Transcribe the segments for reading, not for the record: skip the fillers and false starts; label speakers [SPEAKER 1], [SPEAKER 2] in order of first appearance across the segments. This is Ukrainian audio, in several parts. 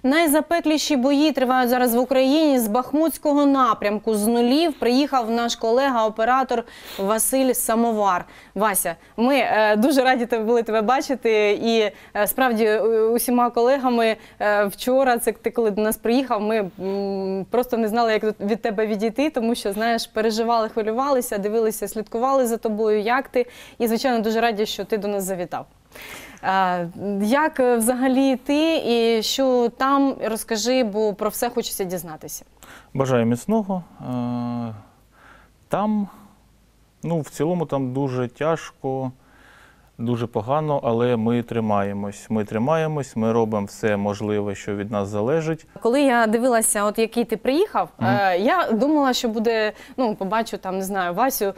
[SPEAKER 1] Найзапекліші бої тривають зараз в Україні. З Бахмутського напрямку, з нулів, приїхав наш колега-оператор Василь Самовар. Вася, ми дуже раді були тебе бачити. І справді усіма колегами вчора, це ти коли до нас приїхав, ми просто не знали, як від тебе відійти, тому що, знаєш, переживали, хвилювалися, дивилися, слідкували за тобою, як ти. І, звичайно, дуже раді, що ти до нас завітав. Як взагалі ти і що там, розкажи, бо про все хочеться дізнатися.
[SPEAKER 2] Бажаю міцного. Там, в цілому там дуже тяжко, дуже погано, але ми тримаємось. Ми робимо все можливе, що від нас залежить.
[SPEAKER 1] Коли я дивилася, от який ти приїхав, я думала, що буде, побачу там, не знаю, Васю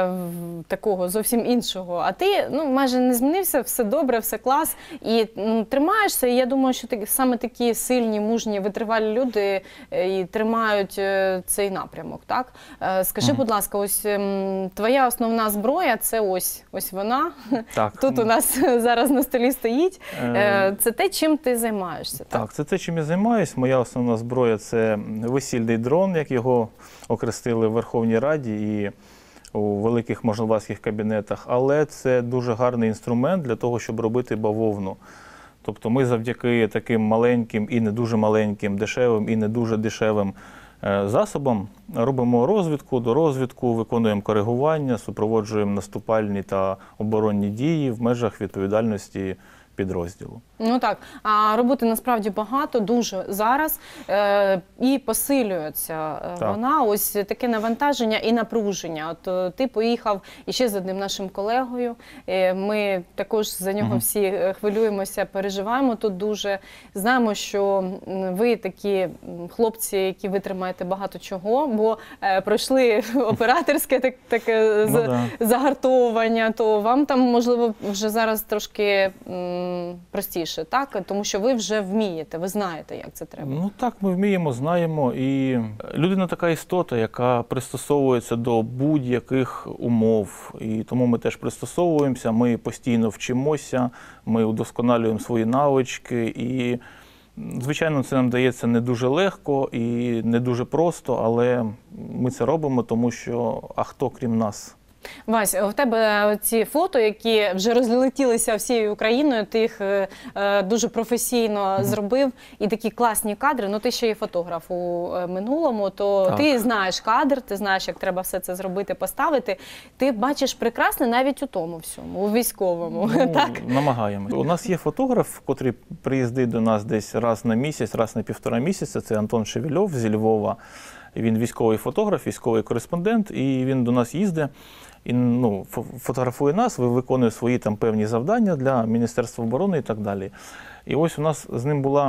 [SPEAKER 1] такого зовсім іншого. А ти, майже не змінився, все добре, все клас. І тримаєшся, і я думаю, що саме такі сильні, мужні, витривалі люди і тримають цей напрямок, так? Скажи, будь ласка, ось твоя основна зброя – це ось вона.
[SPEAKER 2] Так.
[SPEAKER 1] Тут у нас зараз на столі стоїть. Це те, чим ти займаєшся, так?
[SPEAKER 2] Так, це те, чим я займаюся. Моя основна зброя – це весільний дрон, як його окрестили в Верховній Раді і у великих можновладцьких кабінетах. Але це дуже гарний інструмент для того, щоб робити бавовну. Тобто ми завдяки таким маленьким і не дуже маленьким, дешевим і не дуже дешевим засобам робимо розвідку, дорозвідку, виконуємо коригування, супроводжуємо наступальні та оборонні дії в межах відповідальності підрозділу.
[SPEAKER 1] Ну так, а роботи насправді багато, дуже зараз, і посилюється вона, ось таке навантаження і напруження. От ти поїхав іще з одним нашим колегою, ми також за нього всі хвилюємося, переживаємо тут дуже. Знаємо, що ви такі хлопці, які витримаєте багато чого, бо пройшли операторське таке загартовування, то вам там, можливо, вже зараз трошки простіше, так? Тому що ви вже вмієте, ви знаєте, як це треба.
[SPEAKER 2] Ну так, ми вміємо, знаємо. І людина така істота, яка пристосовується до будь-яких умов. І тому ми теж пристосовуємося, ми постійно вчимося, ми удосконалюємо свої навички. І, звичайно, це нам дається не дуже легко і не дуже просто, але ми це робимо, тому що, а хто крім нас?
[SPEAKER 1] Вась, у тебе ці фото, які вже розлетілися всією Україною, ти їх дуже професійно зробив, і такі класні кадри. Ну, ти ще є фотограф у минулому, то ти знаєш кадр, ти знаєш, як треба все це зробити, поставити. Ти бачиш прекрасне навіть у тому всьому, у військовому, так?
[SPEAKER 2] Намагаємось. У нас є фотограф, котрий приїздить до нас десь раз на місяць, раз на півтора місяця. Це Антон Шевельов зі Львова. Він військовий фотограф, військовий кореспондент, і він до нас їздить. І фотографує нас, виконує свої там певні завдання для Міністерства оборони і так далі. І ось у нас з ним була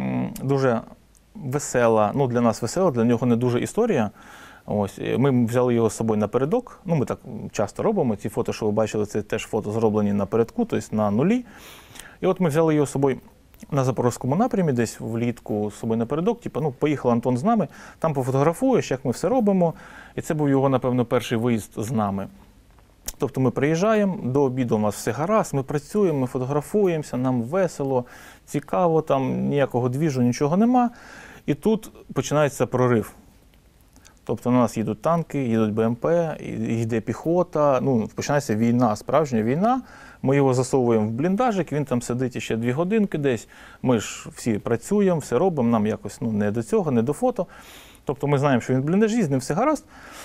[SPEAKER 2] дуже весела, для нас весела, для нього не дуже історія. Ось, ми взяли його з собою напередок, ми так часто робимо, ці фото, що ви бачили, це теж фото зроблені напередку, тобто на нулі. І от ми взяли його з собою на Запорізькому напрямі, десь влітку з собою напередок, поїхав Антон з нами, там пофотографуєш, як ми все робимо. І це був його, напевно, перший виїзд з нами. Тобто ми приїжджаємо, до обіду у нас все гаразд, ми працюємо, ми фотографуємося, нам весело, цікаво, там ніякого двіжу, нічого нема. І тут починається прорив. Тобто на нас їдуть танки, їдуть БМП, йде піхота, починається війна, справжня війна. Ми його засовуємо в бліндажик, він там сидить ще 2 годинки десь. Ми ж всі працюємо, все робимо, нам якось не до цього, не до фото. Тобто ми знаємо, що він в бліндажі, з ним все гаразд.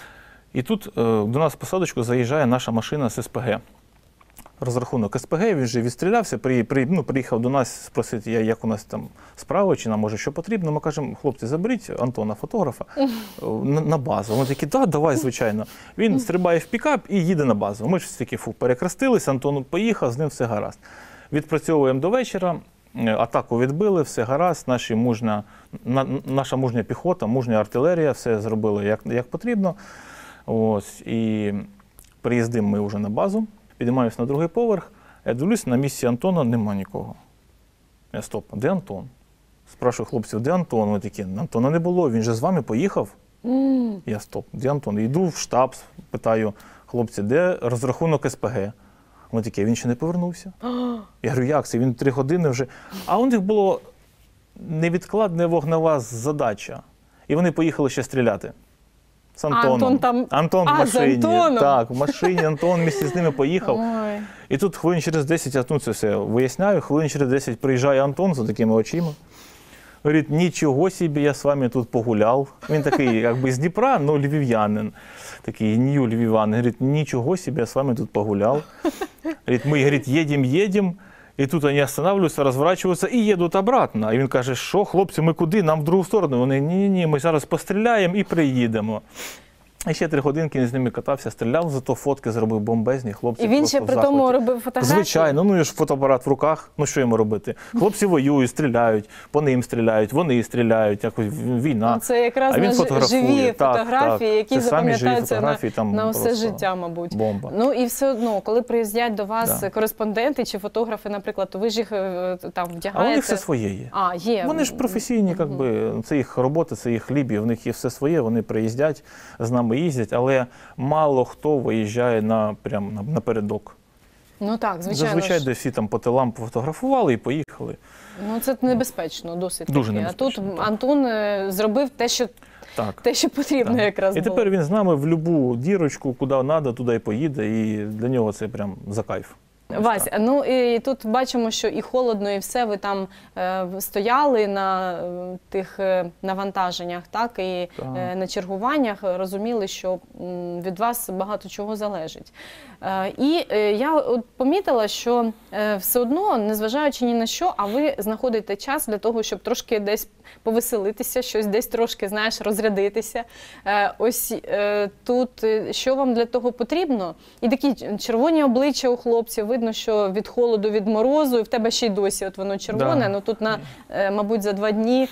[SPEAKER 2] І тут до нас в посадочку заїжджає наша машина з СПГ. Розрахунок СПГ, він вже відстрілявся, приїхав до нас спросити, як у нас там справи, чи нам може що потрібно. Ми кажемо, хлопці, заберіть Антона, фотографа, на базу. Вони такі, так, давай, звичайно. Він стрибає в пікап і їде на базу. Ми ж таки перехрестились, Антон поїхав, з ним все гаразд. Відпрацьовуємо до вечора, атаку відбили, все гаразд, наша мужня піхота, мужня артилерія, все зробили як потрібно. Ось, і приїздимо ми вже на базу. Підіймаюся на 2-й поверх, я дивлюсь, на місці Антона нема нікого. Я стоп, де Антон? Спрашую хлопців, де Антон? Вони такі, Антона не було, він же з вами поїхав. Я стоп, де Антон? Йду в штаб, питаю, хлопці, де розрахунок СПГ? Вони такі, він ще не повернувся. Я говорю, як це? Він 3 години вже. А у них було невідкладна вогнева задача. І вони поїхали ще стріляти. З Антоном.
[SPEAKER 1] Антон там...
[SPEAKER 2] Антон в машині.
[SPEAKER 1] З Антоном?
[SPEAKER 2] Так, в машині Антон вместе з ними поїхав.
[SPEAKER 1] Ой.
[SPEAKER 2] І тут хвилин через 10, я це все виясняю, хвилин через 10 приїжджає Антон з такими очима. Говорить, нічого собі, я з вами тут погуляв. Він такий, якби з Дніпра, ну, львів'янин. Такий нью львів'янин. Говорить, нічого собі, я з вами тут погуляв. Говорить, ми, говорить, едем. І тут вони останавливаються, розворачуються і їдуть обратно. І він каже, що, хлопці, ми куди? Нам в другу сторону. Вони, ні, ми зараз постріляємо і приїдемо. І ще 3 годинки з ними катався, стріляв, зато фотки зробив бомбезні, хлопці.
[SPEAKER 1] І він ще при тому робив фотографії?
[SPEAKER 2] Звичайно, ну ж фотоапарат в руках, ну що йому робити? Хлопці воюють, стріляють, по ним стріляють, вони стріляють, якось війна.
[SPEAKER 1] Це якраз живі фотографії, які запам'ятаються на все життя, мабуть.
[SPEAKER 2] Бомба.
[SPEAKER 1] Ну і все одно, коли приїздять до вас кореспонденти чи фотографи, наприклад, то ви ж їх там вдягаєте?
[SPEAKER 2] А у них все своє є.
[SPEAKER 1] Є.
[SPEAKER 2] Вони ж професійні, це їх робота, це їх хліб, і в них є все своє, вони приїздять, з нами їздять, але мало хто виїжджає прямо напередок.
[SPEAKER 1] Ну так, звичайно.
[SPEAKER 2] Зазвичай де всі там по тилам пофотографували і поїхали.
[SPEAKER 1] Ну це небезпечно, досить
[SPEAKER 2] дуже
[SPEAKER 1] таки.
[SPEAKER 2] небезпечно.
[SPEAKER 1] А тут Антон зробив те, що потрібно якраз.
[SPEAKER 2] І тепер він з нами в будь-яку дірочку, куди треба, туди і поїде, і для нього це прям за кайф.
[SPEAKER 1] Вась, ну і тут бачимо, що і холодно, і все, ви там стояли на тих навантаженнях, так, і на чергуваннях, розуміли, що від вас багато чого залежить. І я от помітила, що все одно, незважаючи ні на що, а ви знаходите час для того, щоб трошки десь повеселитися, щось десь трошки, знаєш, розрядитися. Ось тут, що вам для того потрібно? І такі червоні обличчя у хлопців, видно, що від холоду, від морозу, і в тебе ще й досі от воно червоне, ну тут, мабуть, за 2 дні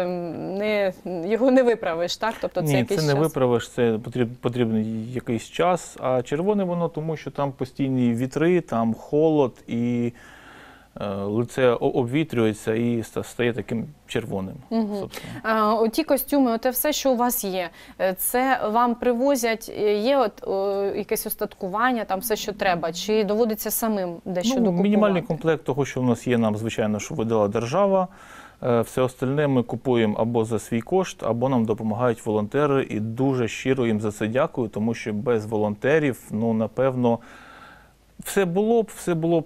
[SPEAKER 1] його не виправиш, так? Тобто це якийсь час.
[SPEAKER 2] Ні, це не виправиш, це потрібен якийсь час, а червоне воно тому, що там постійні вітри, там холод, і лице обвітрюється і стає таким червоним.
[SPEAKER 1] Оті костюми, оте все, що у вас є, це вам привозять, є якесь остаткування, там все, що треба, чи доводиться самим дещо докупувати?
[SPEAKER 2] Мінімальний комплект того, що у нас є, нам, звичайно, що видала держава. Все остальне ми купуємо або за свій кошт, або нам допомагають волонтери, і дуже щиро їм за це дякую, тому що без волонтерів, ну, напевно, все було б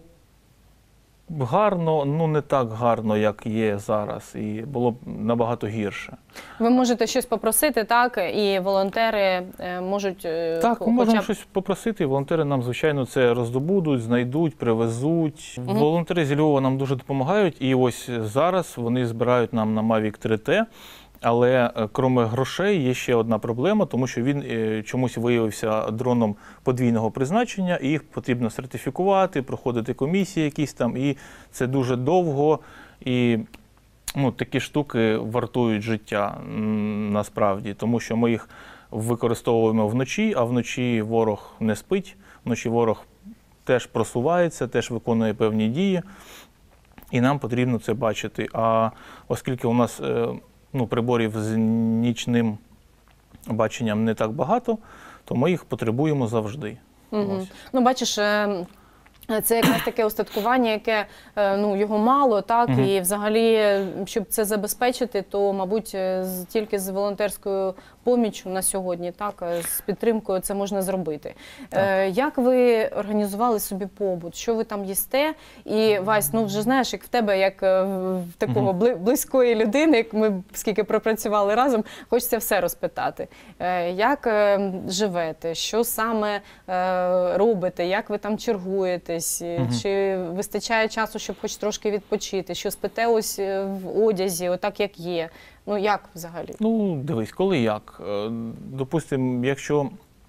[SPEAKER 2] гарно, ну не так гарно, як є зараз, і було б набагато гірше.
[SPEAKER 1] Ви можете щось попросити, так, і волонтери можуть...
[SPEAKER 2] Так, ми можемо щось попросити, і волонтери нам, звичайно, це роздобудуть, знайдуть, привезуть. Волонтери зі Львова нам дуже допомагають, і ось зараз вони збирають нам на Mavic 3T, але крім грошей є ще одна проблема, тому що він чомусь виявився дроном подвійного призначення, і їх потрібно сертифікувати, проходити комісії якісь там, і це дуже довго, і такі штуки вартують життя насправді, тому що ми їх використовуємо вночі, а вночі ворог не спить, вночі ворог теж просувається, теж виконує певні дії, і нам потрібно це бачити. А оскільки у нас приборів з нічним баченням не так багато, то ми їх потребуємо завжди.
[SPEAKER 1] Ну, бачиш, це якраз таке устаткування, яке, його мало, так, і взагалі, щоб це забезпечити, то, мабуть, тільки з волонтерською поміччю на сьогодні, так, з підтримкою це можна зробити. Як ви організували собі побут? Що ви там їсте? І, Вась, вже знаєш, як в тебе, як в такого близької людини, як ми скільки пропрацювали разом, хочеться все розпитати. Як живете? Що саме робите? Як ви там чергуєте? Чи вистачає часу, щоб хоч трошки відпочити? Що спите ось в одязі, отак як є? Ну, як взагалі? Ну,
[SPEAKER 2] дивись, коли як. Допустимо, якщо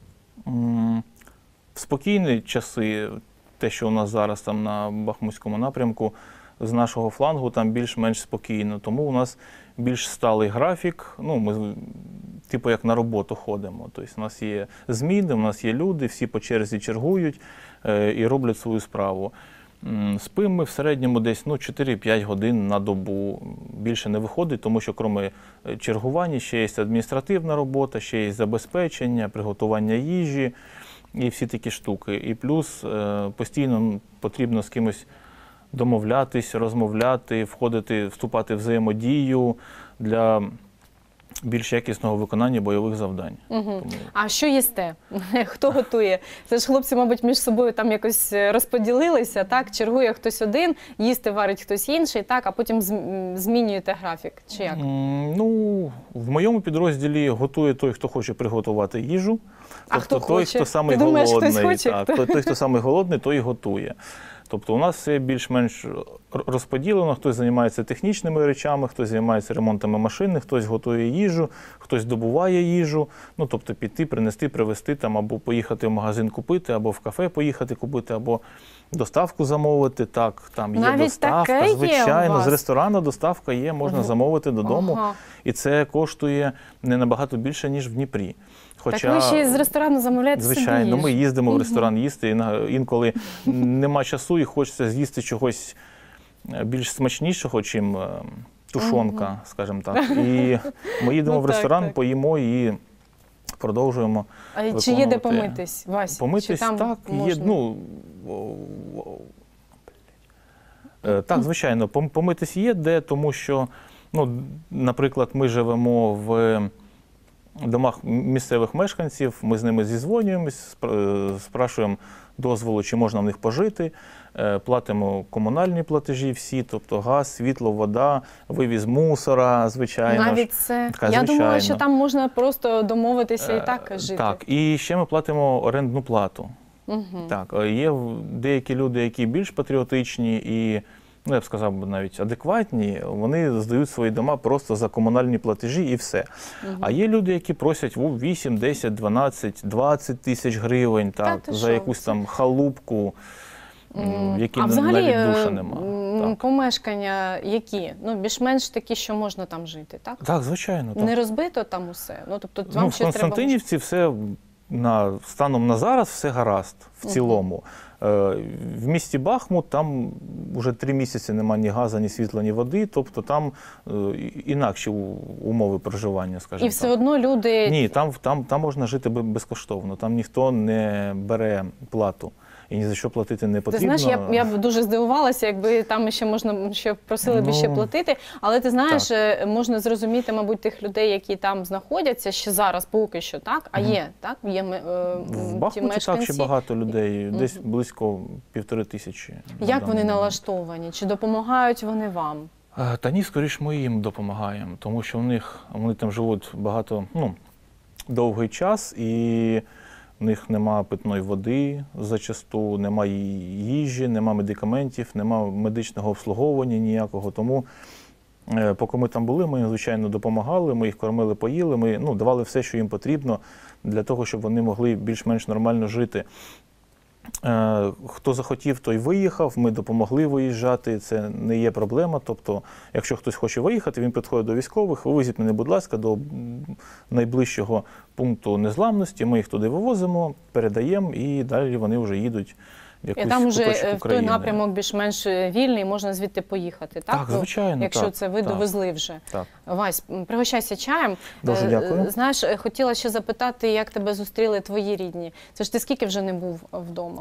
[SPEAKER 2] в спокійні часи, те, що у нас зараз там на Бахмутському напрямку, з нашого флангу там більш-менш спокійно, тому у нас більш сталий графік, ми типу як на роботу ходимо. Тобто у нас є зміни, у нас є люди, всі по черзі чергують і роблять свою справу. Спимо ми в середньому десь 4-5 годин на добу. Більше не виходить, тому що крім чергування ще є адміністративна робота, ще є забезпечення, приготування їжі і всі такі штуки. І плюс постійно потрібно з кимось домовлятись, розмовляти, вступати в взаємодію для більш якісного виконання бойових завдань.
[SPEAKER 1] Тому... А що їсте? Хто готує? Це ж хлопці, мабуть, між собою там якось розподілилися, так? Чергує хтось один, їсти варить хтось інший, так? А потім змінюєте графік, чи як?
[SPEAKER 2] Ну, в моєму підрозділі готує той, хто хоче приготувати їжу.
[SPEAKER 1] А
[SPEAKER 2] тобто
[SPEAKER 1] хто
[SPEAKER 2] той,
[SPEAKER 1] хоче?
[SPEAKER 2] хто самий
[SPEAKER 1] Ти думаєш,
[SPEAKER 2] голодний.
[SPEAKER 1] хтось хоче?
[SPEAKER 2] Так, той, хто самий голодний, той і готує. Тобто у нас все більш-менш розподілено, хтось займається технічними речами, хтось займається ремонтами машини, хтось готує їжу, хтось добуває їжу. Ну, тобто піти, принести, привезти, там, або поїхати в магазин купити, або в кафе поїхати купити, або доставку замовити. Так, там є
[SPEAKER 1] навіть
[SPEAKER 2] доставка,
[SPEAKER 1] таке є
[SPEAKER 2] звичайно,
[SPEAKER 1] у вас?
[SPEAKER 2] з ресторану доставка є, можна замовити додому.
[SPEAKER 1] Ага.
[SPEAKER 2] І це коштує не набагато більше, ніж в Дніпрі.
[SPEAKER 1] Хоча, так ви ще з ресторану замовляєте собі їжу?
[SPEAKER 2] Звичайно, ми їздимо в ресторан їсти, інколи нема часу і хочеться з'їсти чогось більш смачнішого, чим тушонка, скажімо так. І ми їдемо в ресторан, поїмо і продовжуємо виконувати.
[SPEAKER 1] Чи є де помитись, Вась?
[SPEAKER 2] Помитись,
[SPEAKER 1] там
[SPEAKER 2] так,
[SPEAKER 1] можна?
[SPEAKER 2] є, ну, так, звичайно, помитись є де, тому що, ну, наприклад, ми живемо в домах місцевих мешканців, ми з ними зізвонюємось, спрашуємо дозволу, чи можна в них пожити, платимо комунальні платежі всі, тобто газ, світло, вода, вивіз мусора, звичайно.
[SPEAKER 1] Навіть це?
[SPEAKER 2] Так,
[SPEAKER 1] я думала, що там можна просто домовитися і так жити.
[SPEAKER 2] Так, і ще ми платимо орендну плату. Так, є деякі люди, які більш патріотичні і, ну, я б сказав, навіть адекватні, вони здають свої дома просто за комунальні платежі і все. А є люди, які просять 8, 10, 12, 20 тисяч гривень, так, за якусь там халупку, в якій навіть душа нема.
[SPEAKER 1] Помешкання які? Ну, більш-менш такі, що можна там жити, так?
[SPEAKER 2] Так, звичайно. Так.
[SPEAKER 1] Не розбито там усе? Ну, тобто, вам
[SPEAKER 2] в Константинівці все, станом на зараз, все гаразд в цілому. В місті Бахмут там вже 3 місяці немає ні газу, ні світла, ні води, тобто там інакші умови проживання, скажімо так.
[SPEAKER 1] І все одно люди...
[SPEAKER 2] Ні, там можна жити безкоштовно, там ніхто не бере плату. І ні за що платити не потрібно.
[SPEAKER 1] Ти знаєш, я б дуже здивувалася, якби там ще можна, ще просили б ще платити. Але ти знаєш, можна зрозуміти, мабуть, тих людей, які там знаходяться, ще зараз поки що, так? А є, так? Є
[SPEAKER 2] в Бахмуті так ще багато людей, десь близько 1500.
[SPEAKER 1] Як вони налаштовані? Чи допомагають вони вам?
[SPEAKER 2] Та ні, скоріш ми їм допомагаємо, тому що вони там живуть багато, довгий час, і в них нема питної води зачасту, нема їжі, нема медикаментів, нема медичного обслуговування ніякого. Тому поки ми там були, ми їм, звичайно, допомагали, ми їх кормили, поїли, ми давали все, що їм потрібно для того, щоб вони могли більш-менш нормально жити. Хто захотів, той виїхав, ми допомогли виїжджати, це не є проблема. Тобто, якщо хтось хоче виїхати, він підходить до військових, вивезіть мене, будь ласка, до найближчого пункту незламності, ми їх туди вивозимо, передаємо і далі вони вже їдуть в якусь
[SPEAKER 1] куточок України. І там вже
[SPEAKER 2] в
[SPEAKER 1] той напрямок більш-менш вільний, можна звідти поїхати, так?
[SPEAKER 2] Так, звичайно.
[SPEAKER 1] Якщо це ви довезли вже.
[SPEAKER 2] Так.
[SPEAKER 1] Вась, пригощайся чаєм.
[SPEAKER 2] Дуже дякую.
[SPEAKER 1] Знаєш, хотіла ще запитати, як тебе зустріли твої рідні. Це ж ти скільки вже не був вдома?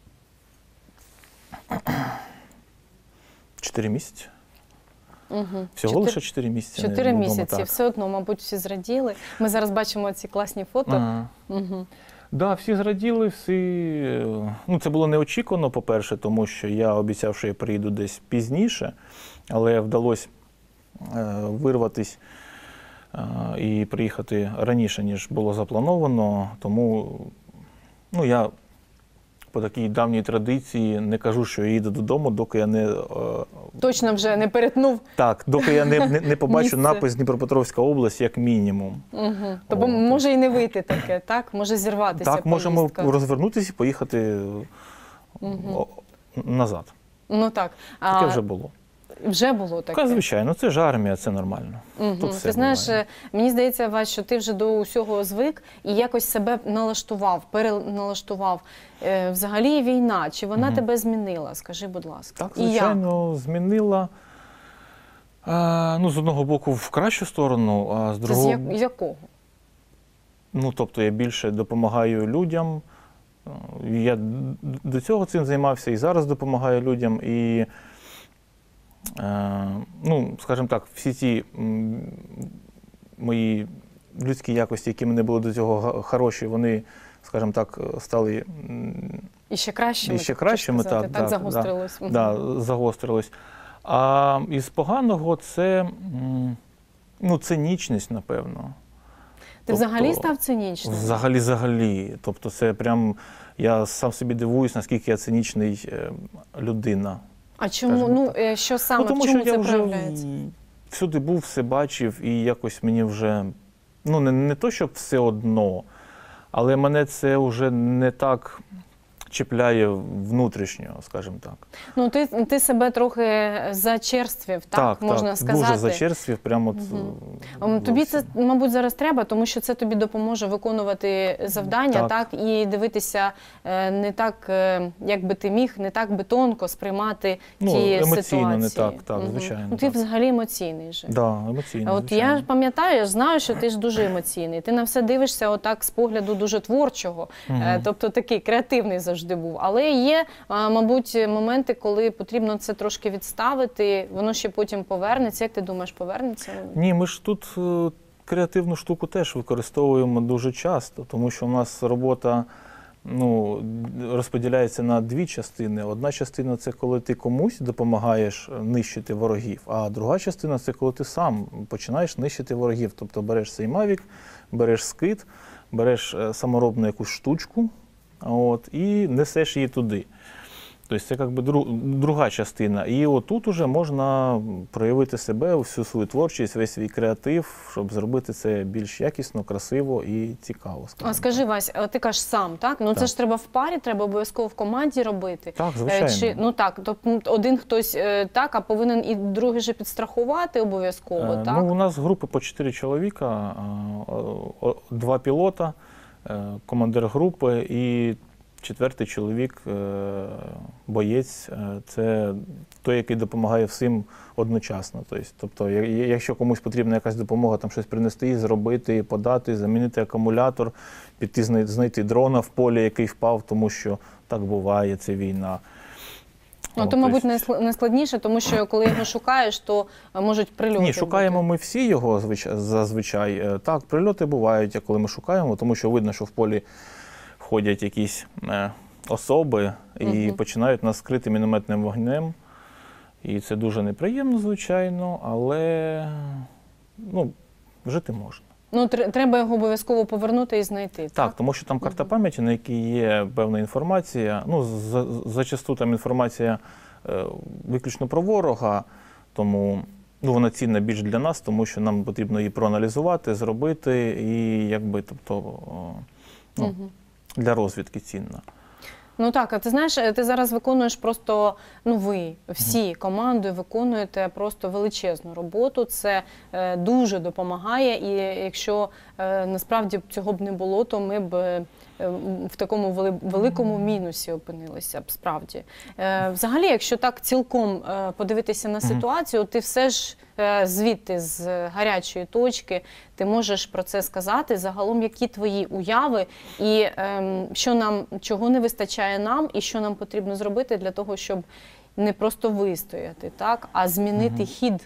[SPEAKER 2] 4 місяці. Всього лише 4 місяці.
[SPEAKER 1] 4 місяці. Все одно, мабуть, всі зраділи. Ми зараз бачимо ці класні фото.
[SPEAKER 2] Так, всі зраділи, це було неочікувано, по-перше, тому що я обіцяв, що я приїду десь пізніше, але вдалося вирватися і приїхати раніше, ніж було заплановано. Тому я по такій давній традиції не кажу, що я їду додому, доки я не...
[SPEAKER 1] Точно вже не перетнув.
[SPEAKER 2] Так, доки я не побачу напис Дніпропетровська область як мінімум.
[SPEAKER 1] Тобто може і не вийти таке, так? Може зірватися поїздка.
[SPEAKER 2] Так, можемо розвернутися і поїхати назад.
[SPEAKER 1] Ну так.
[SPEAKER 2] Таке вже було.
[SPEAKER 1] Вже було таке?
[SPEAKER 2] Так, звичайно, це ж армія, це нормально. Тут все
[SPEAKER 1] ти знаєш,
[SPEAKER 2] буває.
[SPEAKER 1] Мені здається, Вась, що ти вже до усього звик і якось себе налаштував, переналаштував. Взагалі війна, чи вона тебе змінила? Скажи, будь ласка.
[SPEAKER 2] Так, звичайно, змінила. З одного боку в кращу сторону, а з другого...
[SPEAKER 1] З якого?
[SPEAKER 2] Тобто я більше допомагаю людям. Я до цього цим займався і зараз допомагаю людям. І ну, скажімо так, всі ці мої людські якості, які в мене були до цього хороші, вони, скажімо так, стали
[SPEAKER 1] і ще кращими,
[SPEAKER 2] так
[SPEAKER 1] загострилось.
[SPEAKER 2] Загострилось. А із поганого це, ну, цинічність, напевно.
[SPEAKER 1] Ти взагалі став цинічним?
[SPEAKER 2] Взагалі. Тобто це прям, я сам собі дивуюсь, наскільки я цинічний людина.
[SPEAKER 1] А чому, ну, що саме,
[SPEAKER 2] тому
[SPEAKER 1] в чому
[SPEAKER 2] що
[SPEAKER 1] це
[SPEAKER 2] я
[SPEAKER 1] проявляється?
[SPEAKER 2] Всюди був, все бачив, і якось мені вже, ну, не то, щоб все одно, але мене це вже не так чіпляє внутрішньо, скажімо так.
[SPEAKER 1] Ну, ти себе трохи зачерствів, так, можна сказати?
[SPEAKER 2] Дуже зачерствів, прямо
[SPEAKER 1] Тобі це, мабуть, зараз треба, тому що це тобі допоможе виконувати завдання, так, і дивитися не так, як би ти міг, не так би тонко сприймати ті
[SPEAKER 2] емоційно,
[SPEAKER 1] ситуації.
[SPEAKER 2] не так, звичайно.
[SPEAKER 1] Ну, ти взагалі емоційний же.
[SPEAKER 2] Так, емоційний,
[SPEAKER 1] от
[SPEAKER 2] звичайно.
[SPEAKER 1] я пам'ятаю, я знаю, що ти ж дуже емоційний. Ти на все дивишся отак з погляду дуже творчого, тобто такий креативний завжди був. Але є, мабуть, моменти, коли потрібно це трошки відставити, воно ще потім повернеться. Як ти думаєш, повернеться?
[SPEAKER 2] Ні, ми ж тут креативну штуку теж використовуємо дуже часто, тому що у нас робота, ну, розподіляється на дві частини. Одна частина – це коли ти комусь допомагаєш нищити ворогів, а друга частина – це коли ти сам починаєш нищити ворогів. Тобто береш цей Мавік, береш скид, береш саморобну якусь штучку, і несеш її туди. Тобто це якби друга частина. І отут уже можна проявити себе, всю свою творчість, весь свій креатив, щоб зробити це більш якісно, красиво і цікаво.
[SPEAKER 1] А скажи, Вась, ти кажеш сам, так? Ну це ж треба в парі, треба обов'язково в команді робити.
[SPEAKER 2] Так, звичайно.
[SPEAKER 1] Ну так, тобто один хтось так, а повинен і другий же підстрахувати обов'язково, так?
[SPEAKER 2] Ну, у нас групи по 4 чоловіка, 2 пілота, командир групи і 4-й чоловік, боєць, це той, який допомагає всім одночасно. Тобто, якщо комусь потрібна якась допомога, там щось принести, зробити, подати, замінити акумулятор, піти знайти дрона в полі, який впав, тому що так буває, це війна.
[SPEAKER 1] Ну, то, мабуть, не складніше, тому що коли його шукаєш, то можуть прильоти бути.
[SPEAKER 2] Ні, шукаємо ми всі його зазвичай. Так, прильоти бувають, коли ми шукаємо, тому що видно, що в полі ходять якісь особи і починають нас скрити мінометним вогнем. І це дуже неприємно, звичайно, але жити можна.
[SPEAKER 1] Ну, треба його обов'язково повернути і знайти.
[SPEAKER 2] Так, тому що там карта пам'яті, на якій є певна інформація. Ну, зачасту там інформація виключно про ворога, тому вона цінна більш для нас, тому що нам потрібно її проаналізувати, зробити і якби, тобто, для розвідки цінна.
[SPEAKER 1] Ну так, а ти знаєш, ти зараз виконуєш просто, ви всі командою виконуєте просто величезну роботу, це дуже допомагає, і якщо насправді цього б не було, то ми б в такому великому мінусі опинилися б, справді. Взагалі, якщо так цілком подивитися на ситуацію, ти все ж звідти, з гарячої точки, ти можеш про це сказати, загалом, які твої уяви, і чого не вистачає нам, і що нам потрібно зробити для того, щоб не просто вистояти, так, а змінити хід.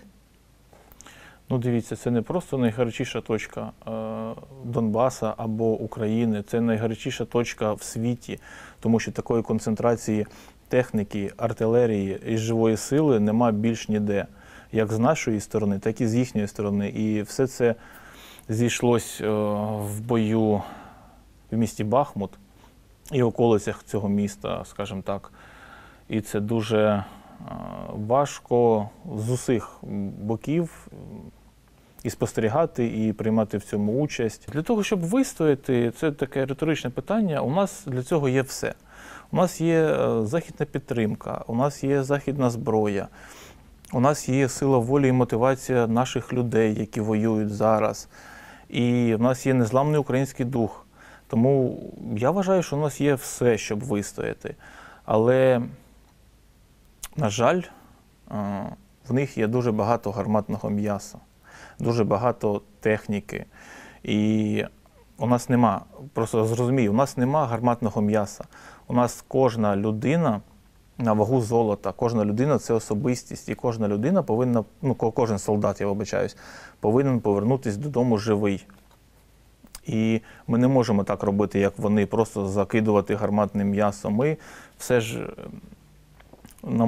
[SPEAKER 2] Ну, дивіться, це не просто найгарячіша точка Донбаса або України, це найгарячіша точка в світі, тому що такої концентрації техніки, артилерії і живої сили нема більш ніде, як з нашої сторони, так і з їхньої сторони. І все це зійшлось в бою в місті Бахмут і околицях цього міста, скажімо так. І це дуже важко з усіх боків і спостерігати, і приймати в цьому участь. Для того, щоб вистояти, це таке риторичне питання, у нас для цього є все. У нас є західна підтримка, у нас є західна зброя, у нас є сила волі і мотивація наших людей, які воюють зараз. І в нас є незламний український дух. Тому я вважаю, що у нас є все, щоб вистояти. Але, на жаль, в них є дуже багато гарматного м'яса, дуже багато техніки. І у нас нема, просто зрозумій, у нас нема гарматного м'яса. У нас кожна людина на вагу золота. Кожна людина – це особистість, і кожна людина повинна, кожен солдат, я вибачаюсь, повинен повернутися додому живий. І ми не можемо так робити, як вони, просто закидувати гарматним м'ясом. Ми все ж, на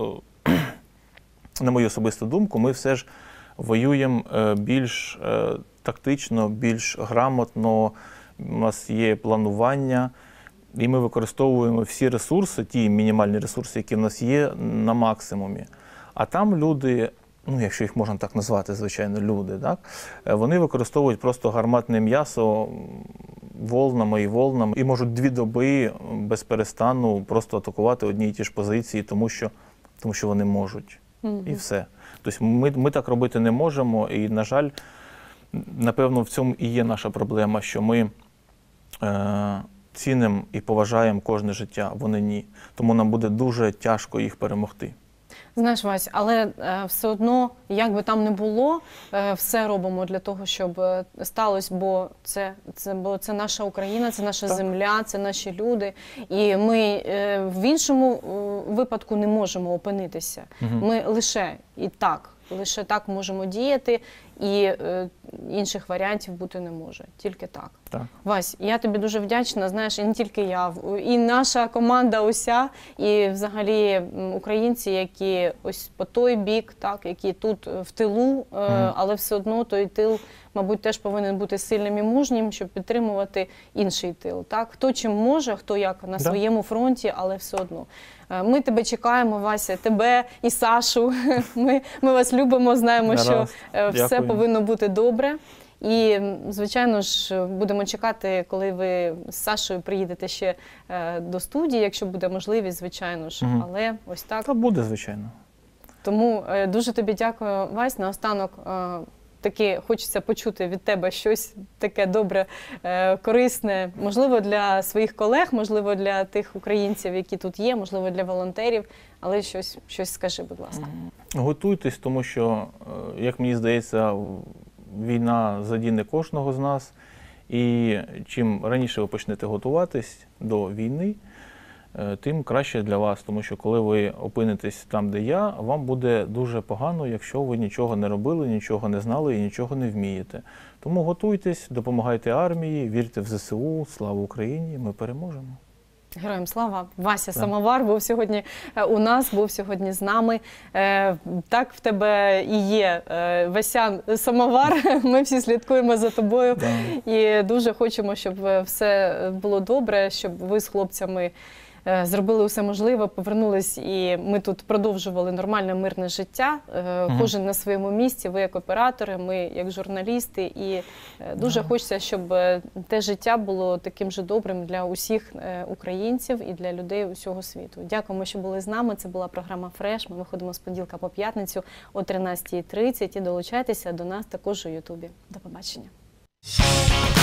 [SPEAKER 2] мою особисту думку, ми все ж воюємо більш тактично, більш грамотно, у нас є планування, і ми використовуємо всі ресурси, ті мінімальні ресурси, які в нас є, на максимумі. А там люди, якщо їх можна так назвати, звичайно, люди, так? Вони використовують просто гарматне м'ясо волнами і волнами, і можуть 2 доби без перестану просто атакувати одні і ті ж позиції, тому що вони можуть. І все. Тобто ми так робити не можемо, і, на жаль, напевно, в цьому і є наша проблема, що ми цінимо і поважаємо кожне життя, вони ні. Тому нам буде дуже тяжко їх перемогти.
[SPEAKER 1] Знаєш, Вась, але все одно, як би там не було, все робимо для того, щоб сталося, бо це наша Україна, це наша земля, це наші люди. І ми в іншому випадку не можемо опинитися. Ми лише так можемо діяти, і інших варіантів бути не може. Тільки так. Вась, я тобі дуже вдячна, знаєш, і не тільки я, і наша команда уся, і взагалі українці, які ось по той бік, так, які тут в тилу, але все одно той тил, мабуть, теж повинен бути сильним і мужнім, щоб підтримувати інший тил. Так? Хто чим може, хто як на своєму фронті, але все одно. Ми тебе чекаємо, Вася, тебе і Сашу. Ми вас любимо, знаємо, що все повинно бути добре. І, звичайно ж, будемо чекати, коли ви з Сашою приїдете ще до студії, якщо буде можливість, звичайно ж. Але ось так.
[SPEAKER 2] Та буде, звичайно.
[SPEAKER 1] Тому дуже тобі дякую, Вась. Наостанок таки хочеться почути від тебе щось таке добре, корисне, можливо, для своїх колег, можливо, для тих українців, які тут є, можливо, для волонтерів, але щось скажи, будь ласка.
[SPEAKER 2] Готуйтесь, тому що, як мені здається, війна задіне кожного з нас, і чим раніше ви почнете готуватись до війни, тим краще для вас, тому що коли ви опинитесь там, де я, вам буде дуже погано, якщо ви нічого не робили, нічого не знали і нічого не вмієте. Тому готуйтесь, допомагайте армії, вірте в ЗСУ, слава Україні, ми переможемо.
[SPEAKER 1] Героям слава! Вася Самовар був сьогодні у нас, був сьогодні з нами. Так в тебе і є Васян Самовар, ми всі слідкуємо за тобою і дуже хочемо, щоб все було добре, щоб ви з хлопцями зробили усе можливе, повернулись, і ми тут продовжували нормальне, мирне життя. Кожен на своєму місці, ви як оператори, ми як журналісти. І дуже хочеться, щоб те життя було таким же добрим для усіх українців і для людей усього світу. Дякуємо, що були з нами. Це була програма «Фреш». Ми виходимо з понеділка по п'ятницю о 13:30. І долучайтеся до нас також у Ютубі. До побачення.